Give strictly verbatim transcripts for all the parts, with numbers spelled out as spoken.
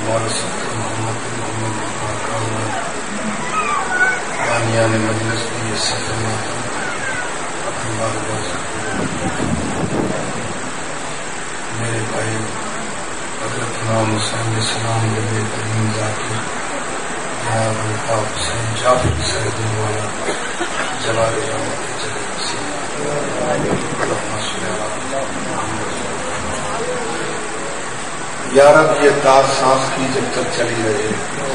مولا سید محمد محمد بانیان مجلس کی یہ سفر میرے بھائی حضرت امام حسین علیہ السلام کے ترین ذاکر جناب الطاف حسین جعفر سید والا جلال جامع یا رب یہ تار سانس کی جب تک چلی رہے،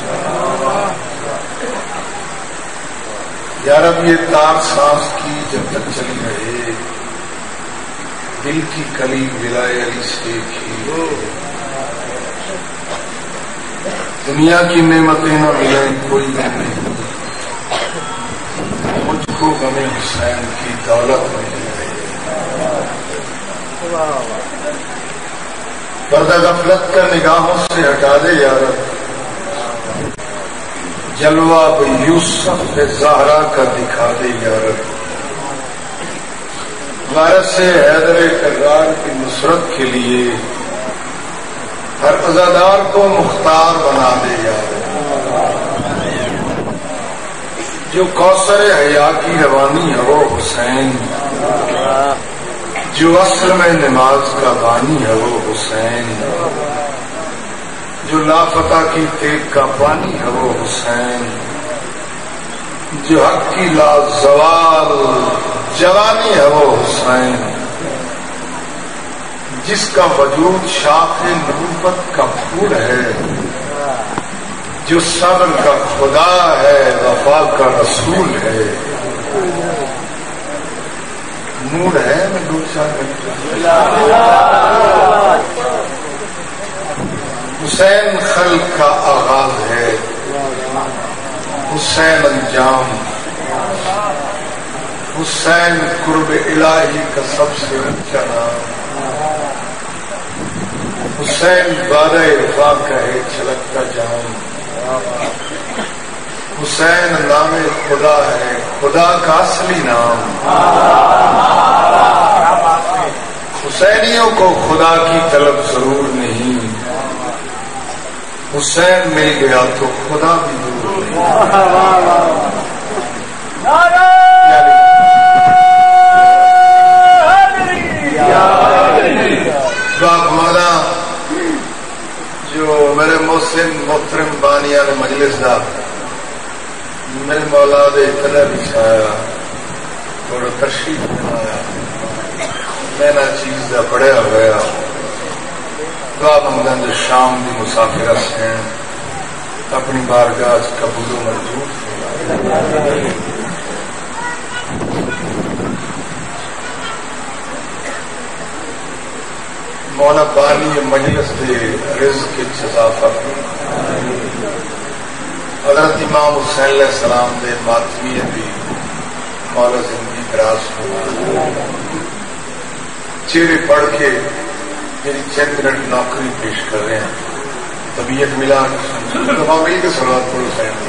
یا رب یہ تار سانس کی جب تک چلی رہے، دل کی کلی ولائے علی سے کھی، دنیا کی نعمتیں نہ ملیں کوئی نہیں، مجھ کو غم حسین کی دولت ملی ہے۔ پردہ غفلت کا نگاہوں سے ہٹا دے یا رب، جلوہ یوسف زہرا کا دکھا دے یا رب، وارث حیدر کرار کی نصرت کے لیے ہر عزادار کو مختار بنا دے یا رب، جو کوثر حیا کی روانی ہے وہ حسین، جو اصل میں نماز کا بانی ہے وہ حسین، جو لافتہ کی تیغ کا پانی ہے وہ حسین، جو حق کی لازوال جوانی ہے وہ حسین، جس کا وجود شاخ نبوت کا پھول ہے، جو صبر کا خدا ہے وفا کا رسول ہے، نور ہے میں دو چار حسین خلق کا آغاز ہے، حسین انجام، حسین قرب الہی کا سب سے اونچا نام، حسین بارہ عرفا کا ہے چھلکتا جام، حسین نام خدا ہے خدا کا اصلی نام، حسینیوں کو خدا کی طلب ضرور نہیں، حسین مل گیا تو خدا بھی ضرور نہیں۔ باپ مولا جو میرے محسن محترم بانیان مجلس دا میرے مولا دے اتنا بچھایا تھوڑا تشریف بنایا، میں نہ چیز دا پڑھیا ہوا دعا منگن جو شام دی مسافرہ سے ہیں اپنی بارگاہ قبول و منظور۔ مولا بانی مجلس دے رزق اضافہ، حضرت امام حسین علیہ السلام دے ماتمی بھی مولا زندگی دراز ہو، چہرے پڑھ کے میری چند منٹ نوکری پیش کر رہے ہیں، طبیعت ملا تو مل کے سلوات پڑھو حسین۔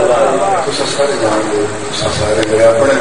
تو سارے جان دو سارے میرے اپنے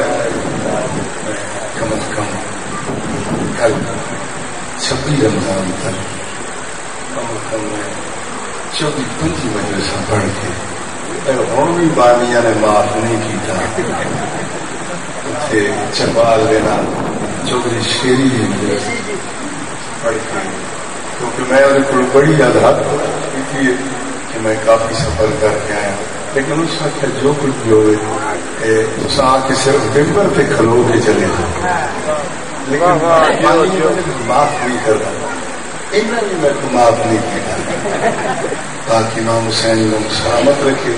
کم از کم کل چھبی رمضان تک کم از کم میں چودی پنجی مجلس پڑھ کے ہوں بھی بانیا نے معاف نہیں کیتا اتنے چربال لینا چودھری شیری پڑھ کے کیونکہ میں انہیں کو بڑی آزاد کی کہ میں کافی سفر کر کے آیا لیکن اس وقت جو کچھ بھی ہوئے اس آ کے صرف ممبر پہ کھلو کے چلے لیکن معاف نہیں کر رہا اتنا بھی میں کو معاف نہیں کیا تاکہ امام حسین کو سلامت رکھے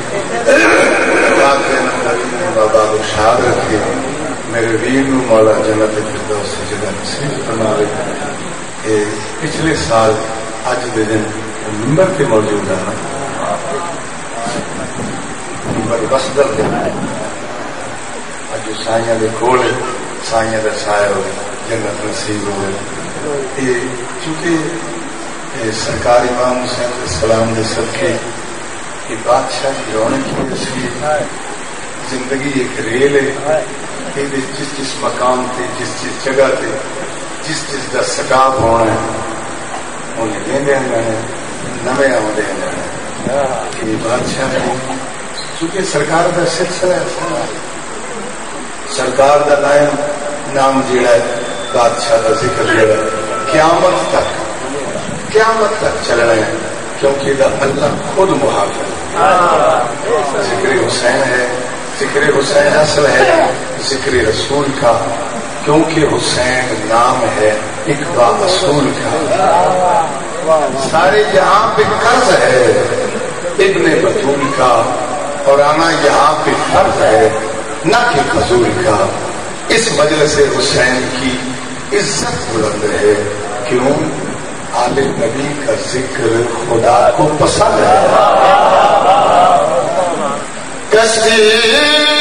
بابا کو شاد رکھے میرے ویر نو مولا جنت فردوس سے جگہ نصیب فرما کہ پچھلے سال اج دے دن ممبر پہ موجود ہے ممبر بسدل دے اج سائیاں دے کول سائیاں دا سایہ ہوئے جنت نصیب ہوئے یہ چونکہ سرکار امام حسین علیہ السلام دے صدقے کہ بادشاہ کی رونق کی اصلی زندگی ایک ریل ہے کہ جس جس مقام تے جس جس جگہ تے جس جس کا سٹاپ ہونا ہے انہیں لیندے ہیں نویں آدھے ہیں کہ بادشاہ نے چونکہ سرکار کا سلسلہ ہے سرکار کا نام نام جڑا ہے بادشاہ کا ذکر جڑا ہے قیامت تک قیامت تک چلنا ہے کیونکہ اللہ خود محافظ ذکر حسین ہے ذکر حسین اصل ہے ذکر رسول کا کیونکہ حسین نام ہے اقبا اصول کا سارے یہاں پہ قرض ہے ابن بطول کا اور آنا یہاں پہ فرض ہے نہ کہ فضول کا اس مجلس حسین کی عزت بلند ہے کیوں آل نبی کا ذکر خدا کو پسند ہے کسی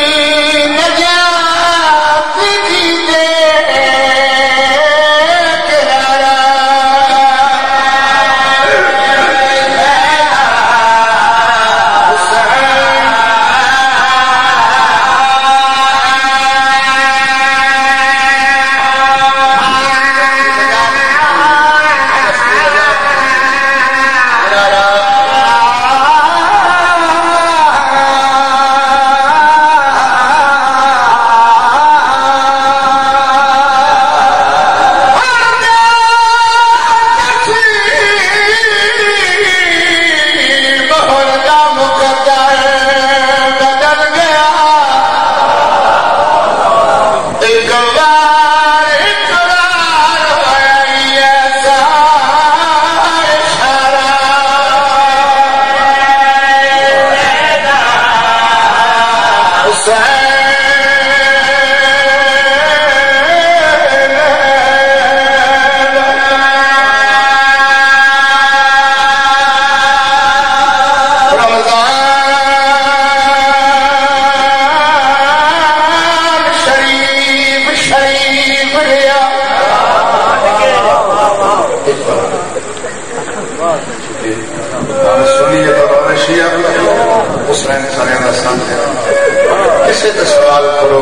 کسی کا سوال کرو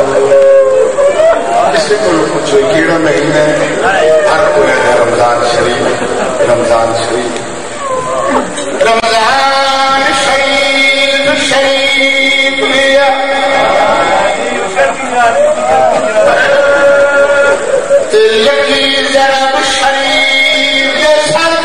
کسی کو پوچھو کیڑا مہینہ ہر کوئی ہے رمضان شریف رمضان شریف رمضان شریف شریف لیا یقین ضرب شریف کے ساتھ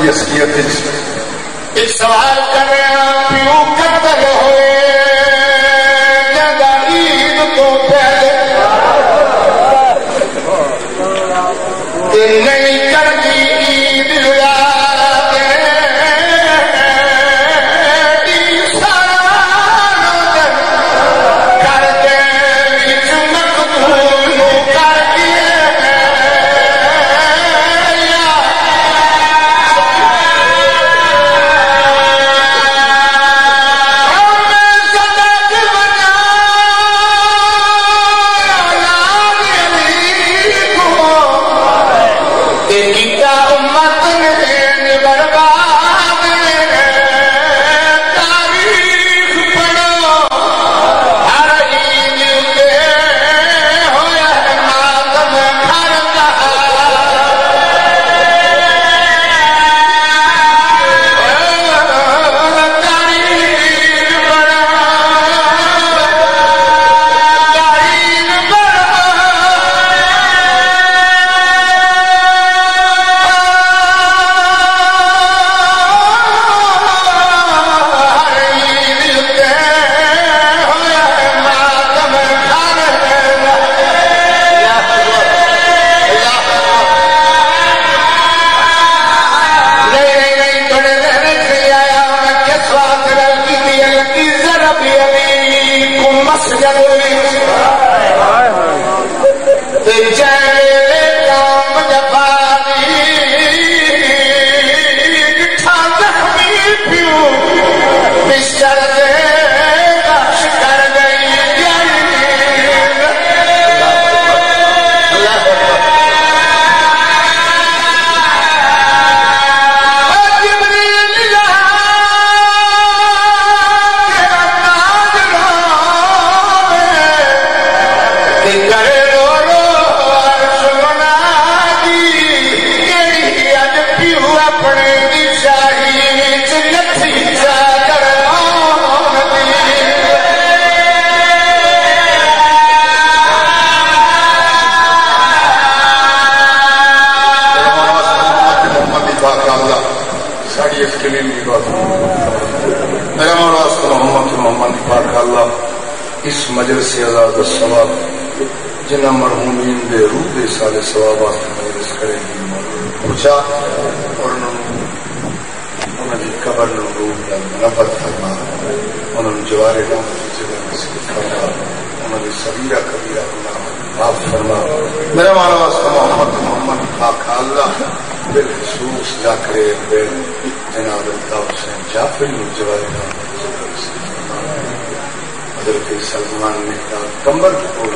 دی اصلیت ایک سوال کر رہے ہیں پیو قتل ہوئے جگہ عید تو پہلے نہیں کر دی عید یاد کر دے مقبول کر دیے اس مجلس سے آزاد الثواب جنہ مرحومین دے روح دے سال ثواب واسطے مجلس کرے پوچھا اور انہوں نے قبر نو روح نبت فرما انہوں نے جوارے نو جگہ نصیب فرما انہوں نے صغیرہ کبیرہ گناہ معاف فرما میرا مولا واسطہ محمد محمد پاک اللہ بالخصوص جاکرے بے جناب الطاف حسین جعفری نو جوارے نو حضرت سلمان مقدار کمبر کی قول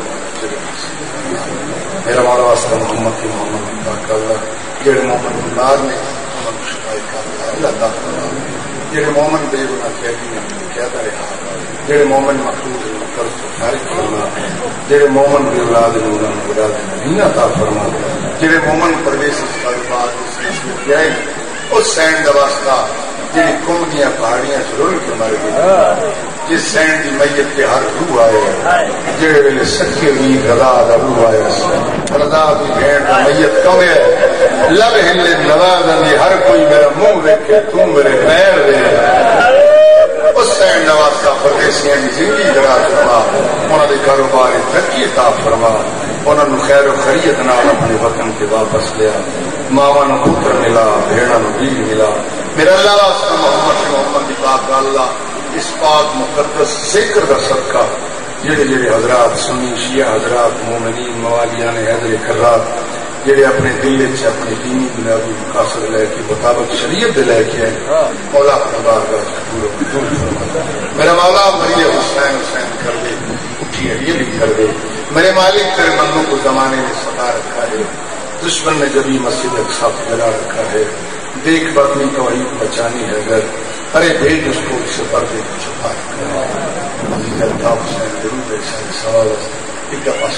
میرا مولا واسطہ محمد کی محمد پاک اللہ جڑے مومن بیمار نے انہوں نے شفائی کا اللہ عطا فرما جڑے مومن بے گناہ قیدی نے قیدا رہا جڑے مومن مخلوق نے قرض تو فارغ فرما جڑے مومن بے اولاد نے انہوں نے اولاد مدینہ عطا فرما جڑے مومن پردیس استغفار اس نے کیا اس سینڈ دا واسطہ جڑی قوم دیاں پہاڑیاں ضرور کے مر گئی جس سینڈ دی میت کے ہر روح آئے جڑے ویلے سکے بھی رضا دا روح آئے رضا دی بھیڑ دا میت کم ہے لب ہلے نوازن دی ہر کوئی میرا منہ دیکھے تو میرے پیر دے اس سینڈ دا واسطہ پردیسیاں دی زندگی دراز فرما انہاں دی کاروبار ترقی عطا فرما انہاں نو خیر و خیریت نال اپنے وطن کے واپس لیا ماواں نو پتر ملا بھیڑاں نو بیوی ملا میرا اللہ واسطہ محمد محمد دی پاک اللہ اس پاک مقدس ذکر کا صدقہ جڑے جڑے حضرات سنی شیعہ حضرات مومنین موالیان حیدر کرات جڑے اپنے دل چ اپنے دینی بنیادی مقاصد لے کے مطابق شریعت دے لے کے مولا اپنے بارگاہ قبول قبول فرما میرا مولا مری حسین حسین کر دے اٹھی علی علی کر دے میرے مالک تیرے بندوں کو زمانے میں ستا رکھا ہے دشمن نے جبھی مسجد اقصی جلا رکھا ہے دیکھ بدنی توحید بچانی ہے اگر ارے بھیج اس کو سے پردے کو چھپا رکھا ہے